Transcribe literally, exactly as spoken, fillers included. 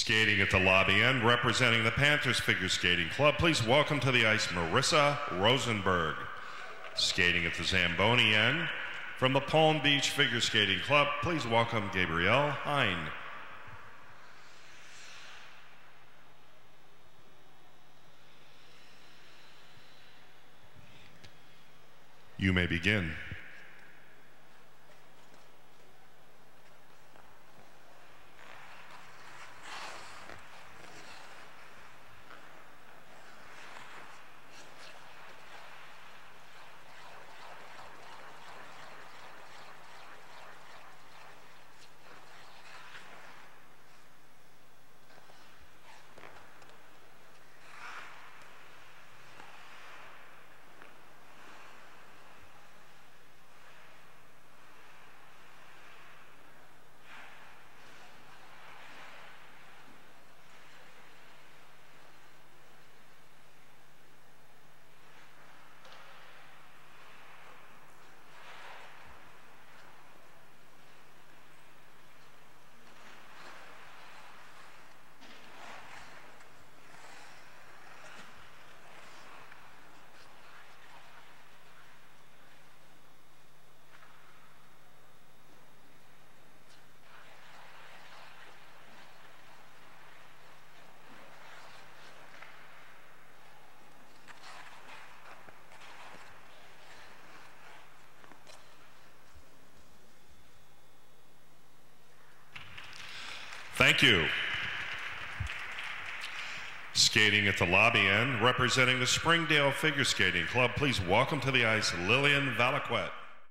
Skating at the lobby end, representing the Panthers Figure Skating Club, please welcome to the ice Marissa Rosenberg. Skating at the Zamboni end, from the Palm Beach Figure Skating Club, please welcome Gabrielle Hine. You may begin. Thank you. Skating at the lobby end, representing the Springdale Figure Skating Club, please welcome to the ice Lillian Valaquette.